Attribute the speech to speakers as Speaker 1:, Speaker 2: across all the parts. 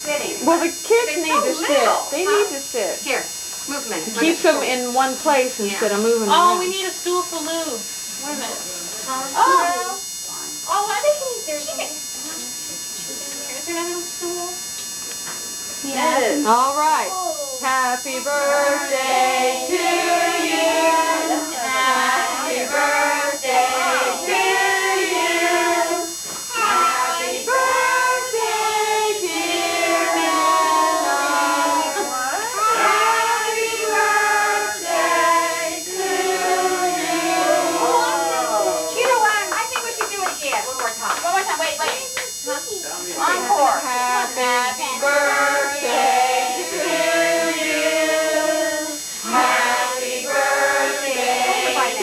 Speaker 1: sitting.
Speaker 2: Well, the kids need to
Speaker 1: little,
Speaker 2: sit. They need to sit.
Speaker 1: Here, move a minute.
Speaker 2: Keeps them in one place instead of moving around.
Speaker 3: Oh, we need a stool for Lou. Wait a minute.
Speaker 4: Oh, I think there's one.
Speaker 3: Is there another stool?
Speaker 2: Yes. All right. Happy birthday to you. Happy birthday to you. Happy birthday, dear Nana. Happy birthday to you.
Speaker 1: You know what? I think we should do it again. One more time.
Speaker 3: One more time. Wait.
Speaker 1: Encore.
Speaker 2: Happy birthday to you. Happy birthday to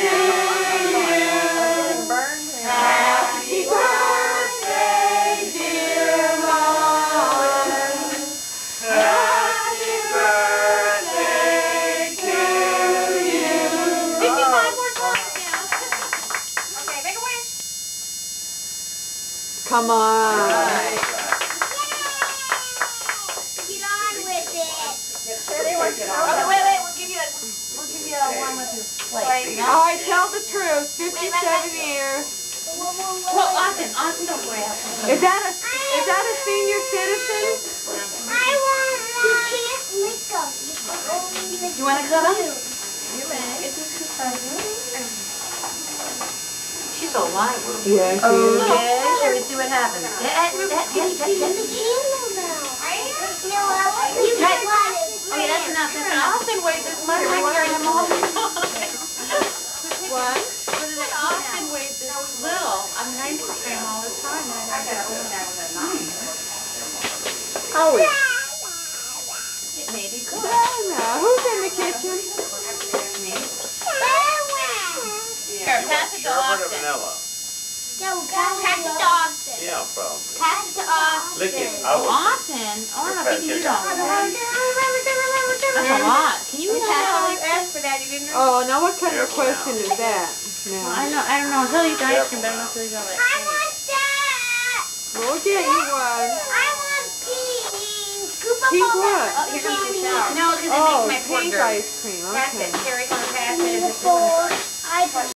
Speaker 2: you. Happy birthday, dear Mom. Happy birthday to you.
Speaker 3: 55 more times now.
Speaker 1: Okay, make a wish.
Speaker 2: Come on.
Speaker 4: Get on with it.
Speaker 1: Okay, wait. We'll give you one with your plate.
Speaker 2: All right, tell the truth. 57 years.
Speaker 3: Well, Austin, don't worry.
Speaker 2: Is that a senior citizen?
Speaker 4: I want one. You can't lick them.
Speaker 1: You want to cut them?
Speaker 3: You may.
Speaker 1: She's so lively.
Speaker 2: Yes.
Speaker 1: Okay, shall we see what happens?
Speaker 4: The candle now. You can light it.
Speaker 1: Okay, that's enough.
Speaker 3: Austin weighs this much. I carry him all the time.
Speaker 2: What?
Speaker 3: Austin weighs this little. I mean, I used to carry him all the time.
Speaker 2: Oh,
Speaker 3: It may be good.
Speaker 2: Dana, who's in the kitchen?
Speaker 3: Here, pass it to Austin.
Speaker 5: Vanilla?
Speaker 4: Pass it to Austin.
Speaker 5: Yeah, probably.
Speaker 4: Pass it to Austin.
Speaker 5: Lick it.
Speaker 3: Oh, Austin. Oh, I don't know if you can eat all of that. That's a lot. Can you eat all of that?
Speaker 1: Asked for that, you didn't know?
Speaker 2: Oh, now what kind of question is that?
Speaker 3: Well,
Speaker 2: Now,
Speaker 3: I don't know. He'll eat the ice cream, but I don't know if he'll eat all that.
Speaker 4: I want that.
Speaker 2: we'll get you one.
Speaker 4: I want pink. Scoop up
Speaker 2: Pink
Speaker 4: all
Speaker 2: what?
Speaker 4: that
Speaker 1: Here comes
Speaker 4: candy.
Speaker 1: the shower. No, because it
Speaker 2: Oh,
Speaker 1: makes my
Speaker 2: pink
Speaker 1: pork
Speaker 2: ice cream.
Speaker 1: Pass
Speaker 2: Okay.
Speaker 1: it. Carrie's gonna pass it.
Speaker 4: Before I